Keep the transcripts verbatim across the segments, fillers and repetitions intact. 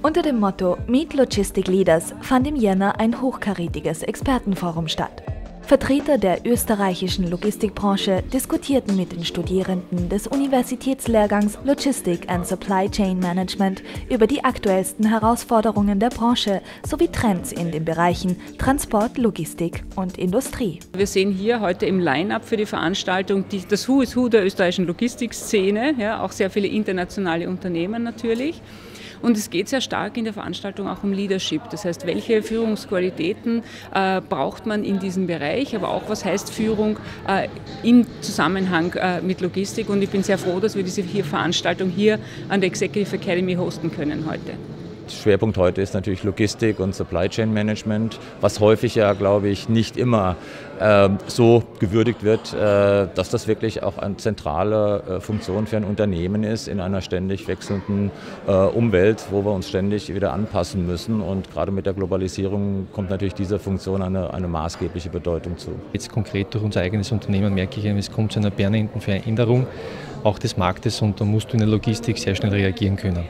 Unter dem Motto Meet Logistic Leaders fand im Jänner ein hochkarätiges Expertenforum statt. Vertreter der österreichischen Logistikbranche diskutierten mit den Studierenden des Universitätslehrgangs Logistic and Supply Chain Management über die aktuellsten Herausforderungen der Branche sowie Trends in den Bereichen Transport, Logistik und Industrie. Wir sehen hier heute im Line-up für die Veranstaltung die, das Who is Who der österreichischen Logistikszene, ja, auch sehr viele internationale Unternehmen natürlich. Und es geht sehr stark in der Veranstaltung auch um Leadership. Das heißt, welche Führungsqualitäten äh, braucht man in diesem Bereich, aber auch was heißt Führung äh, im Zusammenhang äh, mit Logistik. Und ich bin sehr froh, dass wir diese hier Veranstaltung hier an der Executive Academy hosten können heute. Schwerpunkt heute ist natürlich Logistik und Supply Chain Management, was häufig ja, glaube ich, nicht immer äh, so gewürdigt wird, äh, dass das wirklich auch eine zentrale äh, Funktion für ein Unternehmen ist in einer ständig wechselnden äh, Umwelt, wo wir uns ständig wieder anpassen müssen. Und gerade mit der Globalisierung kommt natürlich dieser Funktion eine, eine maßgebliche Bedeutung zu. Jetzt konkret durch unser eigenes Unternehmen merke ich, es kommt zu einer permanenten Veränderung auch des Marktes und da musst du in der Logistik sehr schnell reagieren können.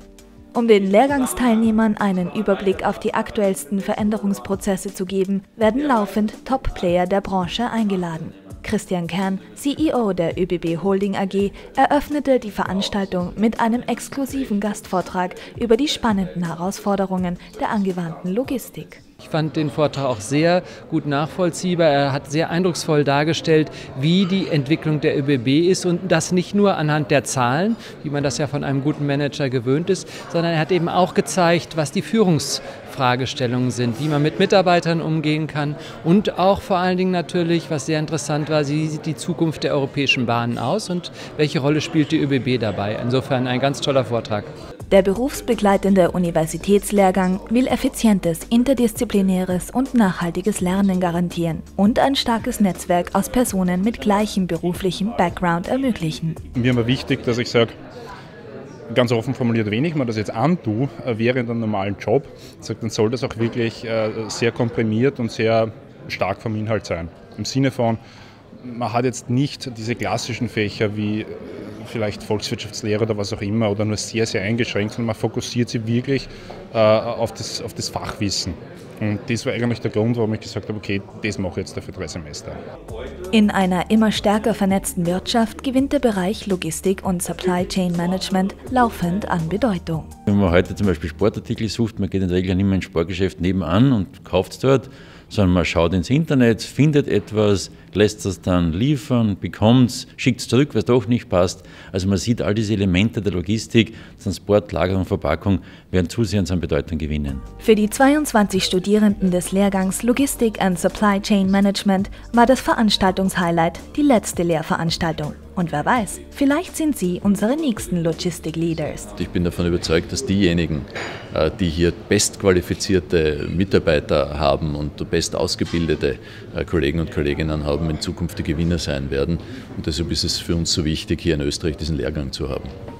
Um den Lehrgangsteilnehmern einen Überblick auf die aktuellsten Veränderungsprozesse zu geben, werden laufend Top-Player der Branche eingeladen. Christian Kern, C E O der ÖBB Holding A G, eröffnete die Veranstaltung mit einem exklusiven Gastvortrag über die spannenden Herausforderungen der angewandten Logistik. Ich fand den Vortrag auch sehr gut nachvollziehbar. Er hat sehr eindrucksvoll dargestellt, wie die Entwicklung der ÖBB ist und das nicht nur anhand der Zahlen, wie man das ja von einem guten Manager gewöhnt ist, sondern er hat eben auch gezeigt, was die Führungsfragestellungen sind, wie man mit Mitarbeitern umgehen kann und auch vor allen Dingen natürlich, was sehr interessant war, wie sieht die Zukunft der europäischen Bahnen aus und welche Rolle spielt die ÖBB dabei. Insofern ein ganz toller Vortrag. Der berufsbegleitende Universitätslehrgang will effizientes, interdisziplinäres und nachhaltiges Lernen garantieren und ein starkes Netzwerk aus Personen mit gleichem beruflichem Background ermöglichen. Mir war wichtig, dass ich sage, ganz offen formuliert, wenn ich mir das jetzt antue, während einem normalen Job, dann soll das auch wirklich sehr komprimiert und sehr stark vom Inhalt sein. Im Sinne von, man hat jetzt nicht diese klassischen Fächer wie vielleicht Volkswirtschaftslehre oder was auch immer oder nur sehr, sehr eingeschränkt, sondern man fokussiert sich wirklich äh, auf, das, auf das Fachwissen. Und das war eigentlich der Grund, warum ich gesagt habe, okay, das mache ich jetzt für drei Semester. In einer immer stärker vernetzten Wirtschaft gewinnt der Bereich Logistik und Supply Chain Management laufend an Bedeutung. Wenn man heute zum Beispiel Sportartikel sucht, man geht in der Regel nicht mehr ins Sportgeschäft nebenan und kauft es dort, sondern man schaut ins Internet, findet etwas, lässt es dann liefern, bekommt es, schickt es zurück, was doch nicht passt. Also man sieht, all diese Elemente der Logistik, Transport, Lagerung, Verpackung werden zusehends an Bedeutung gewinnen. Für die zweiundzwanzig Studierenden des Lehrgangs Logistik and Supply Chain Management war das Veranstaltungshighlight die letzte Lehrveranstaltung. Und wer weiß, vielleicht sind Sie unsere nächsten Logistic Leaders. Ich bin davon überzeugt, dass diejenigen, die hier bestqualifizierte Mitarbeiter haben und best ausgebildete Kollegen und Kolleginnen haben, in Zukunft die Gewinner sein werden. Und deshalb ist es für uns so wichtig, hier in Österreich diesen Lehrgang zu haben.